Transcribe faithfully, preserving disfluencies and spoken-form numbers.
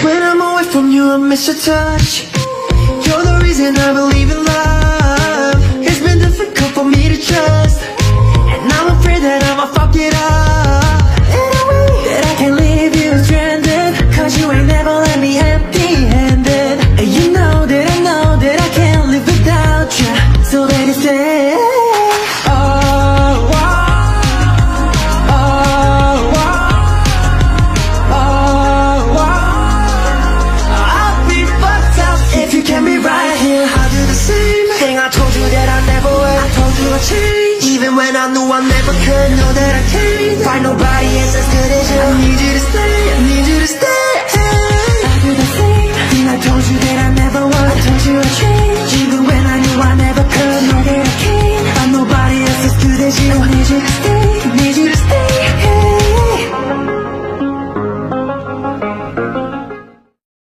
When I'm away from you, I miss your touch. You're the reason I believe in love. It's been difficult for me to trust, and I'm afraid that I'ma fuck it up in a way that I can't leave you stranded, cause you ain't never let me empty-handed. And you know that I know that I can't live without you, so baby stay. Even when I knew I never could, know that I can't find nobody else as good as you. I need you to stay, I need you to stay. I do the same thing I told you that